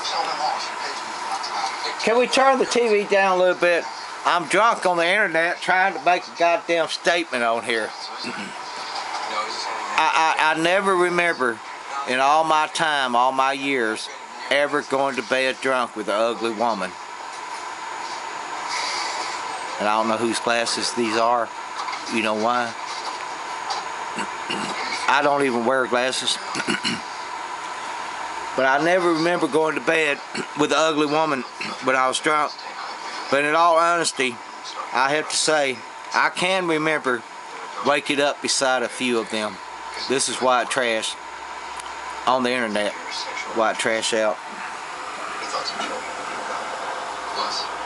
Can we turn the TV down a little bit? I'm drunk on the internet trying to make a goddamn statement on here. I never remember in all my time, all my years, ever going to bed drunk with an ugly woman. And I don't know whose glasses these are. You know why? I don't even wear glasses. But I never remember going to bed with an ugly woman when I was drunk. But in all honesty, I have to say, I can remember waking up beside a few of them. This is White Trash on the internet. White Trash out.